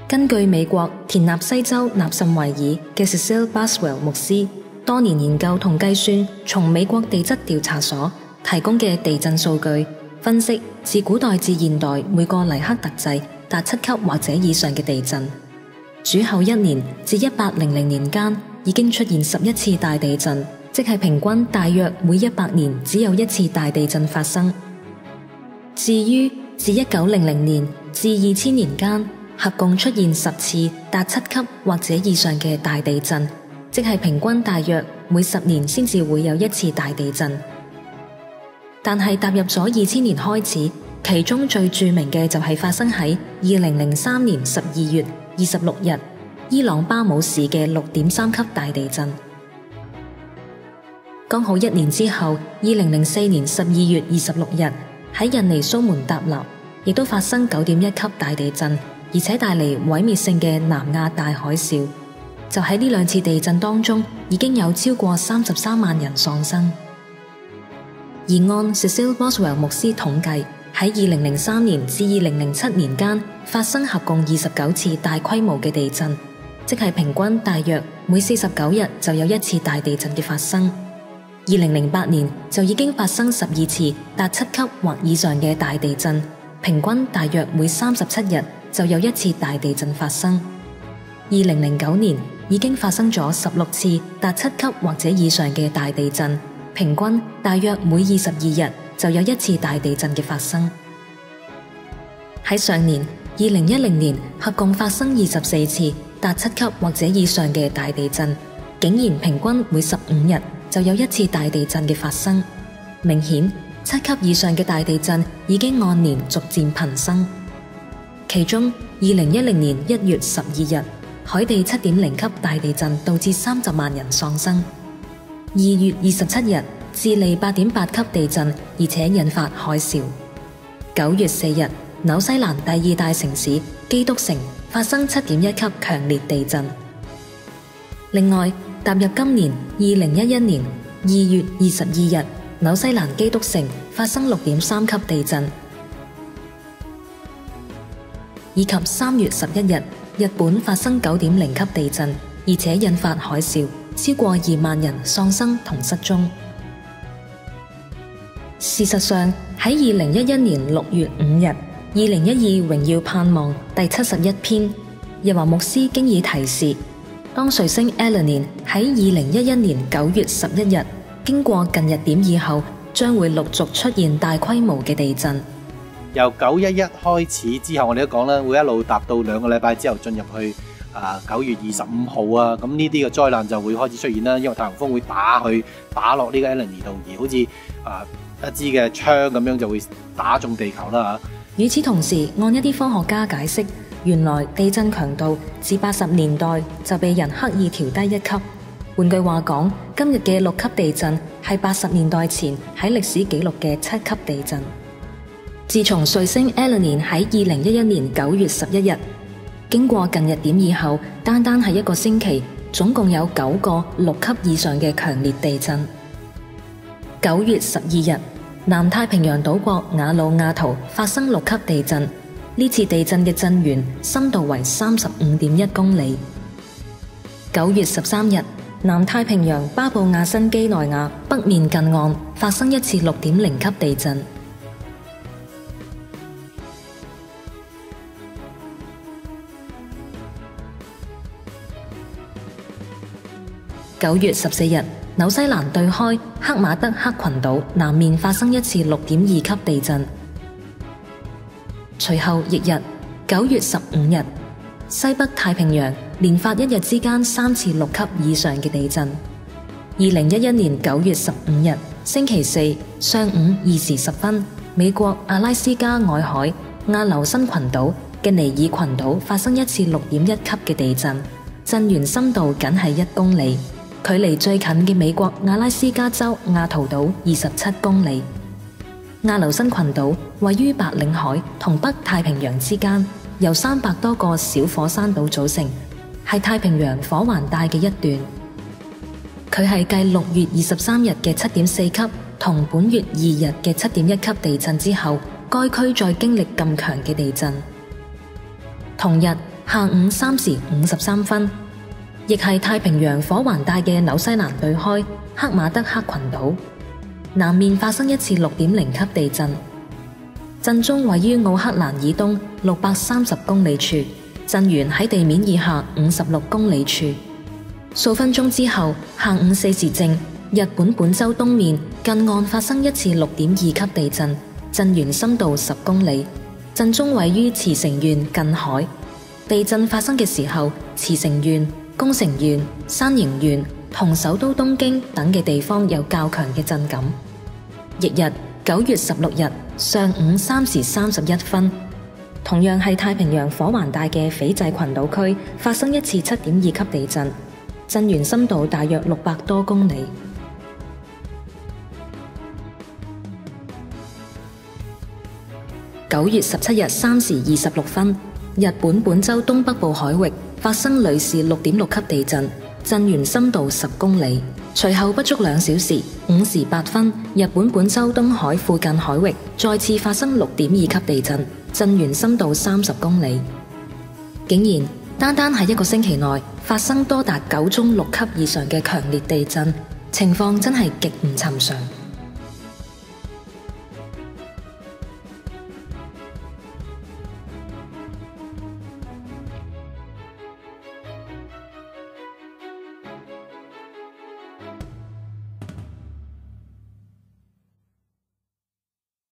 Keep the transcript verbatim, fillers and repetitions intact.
根據美國田納西州納什維爾嘅 Cecil Buswell 牧師多年研究同計算，從美國地質調查所提供嘅地震數據分析，自古代至現代每個黎克特制達七級或者以上嘅地震，主後一年至一八零零年間已經出現十一次大地震，即係平均大約每一百年只有一次大地震發生。至於自一九零零年至二千年間，合共出現十次達七級或者以上嘅大地震，即係平均大約每十年先至會有一次大地震。但係踏入咗二千年開始，其中最著名嘅就係發生喺二零零三年十二月二十六日伊朗巴姆市嘅六點三級大地震。剛好一年之後，二零零四年十二月二十六日喺印尼蘇門答臘亦都發生九點一級大地震，而且帶嚟毀滅性嘅南亞大海嘯。就喺呢兩次地震當中，已經有超過三十三萬人喪生。而按 Cecil Buswell 牧師統計，喺二零零三年至二零零七年間發生合共二十九次大規模嘅地震，即係平均大約每四十九日就有一次大地震嘅發生。二零零八年就已經發生十二次達七級或以上嘅大地震，平均大約每三十七日就有一次大地震發生。二零零九年已經發生咗十六次達七級或者以上嘅大地震，平均大約每二十二日就有一次大地震嘅發生。喺上年二零一零年合共發生二十四次達七級或者以上嘅大地震，竟然平均每十五日就有一次大地震嘅發生。明顯七級以上嘅大地震已經按年逐漸頻生。其中二零一零年一月十二日海地七點零級大地震導致三十萬人喪生。二月二十七日智利八點八級地震，而且引發海嘯。九月四日紐西蘭第二大城市基督城發生七點一級強烈地震。另外踏入今年二零一一年二月二十二日紐西蘭基督城發生六點三級地震，以及三月十一日日本發生九點零級地震，而且引發海嘯，超過二萬人喪生同失蹤。事實上喺二零一一年六月五日二零一二榮耀盼望第七十一篇，日華牧師經已提示，當彗星 Eleni 喺二零一一年九月十一日經過近日點以後，將會陸續出現大規模嘅地震。 由九一一開始之後，我哋都講啦，會一路達到兩個禮拜之後進入去啊九月二十五號啊，咁呢啲嘅災難就會開始出現啦。因為太陽風會打去打落呢個 Eleni 度，而好似啊一支嘅槍咁樣就會打中地球啦嚇。 與此同時，按一啲科學家解釋，原來地震強度自八十年代就被人刻意調低一級。換句話講，今日嘅六級地震係八十年代前喺歷史記錄嘅七級地震。自從彗星 Eleni 喺二零一一年九月十一日經過近日點以後，單單係一個星期，總共有九個六級以上嘅強烈地震。九月十二日，南太平洋島國瓦努阿圖發生六級地震，呢次地震嘅震源深度為三十五點一公里。九月十三日，南太平洋巴布亞新畿內亞北面近岸發生一次六點零級地震。九月十四日，紐西蘭對開克馬德克群島南面發生一次六點二級地震。隨後翌日，九月十五日，西北太平洋連發一日之間三次六級以上嘅地震。二零一一年九月十五日星期四上午二時十分，美國阿拉斯加外海亞留申群島嘅尼爾群島發生一次六點一級嘅地震，震源深度僅係一公里。距離最近嘅美國阿拉斯加州亞圖島二十七公里。亞留申群島位於白令海同北太平洋之間，由三百多個小火山島組成，係太平洋火環帶嘅一段。佢係繼六月二十三日嘅七點四級同本月二日嘅七點一級地震之後，該區再經歷咁強嘅地震。同日， 下午三時五十三分，亦係太平洋火環帶嘅紐西蘭對開克馬德克群島南面發生一次六點零級地震，震中位於奧克蘭以東六百三十公里處，震源喺地面以下五十六公里處。數分鐘之後，下午四時正，日本本州東面近岸發生一次六點二級地震，震源深度十公里，震中位於茨城縣近海。地震發生嘅時候，茨城縣、宮城縣、山形縣同首都東京等嘅地方有較強嘅震感。翌日九月十六日上午三時三十一分，同樣係太平洋火環帶嘅斐濟群島區發生一次七點二級地震，震源深度大約六百多公里。九月十七日三時二十六分，日本本州東北部海域發生類似六點六級地震，震源深度十公里。隨後不足兩小時，五時八分，日本本州東海附近海域再次發生六點二級地震，震源深度三十公里。竟然單單喺一個星期內發生多達九宗六級以上嘅強烈地震，情況真係極唔尋常。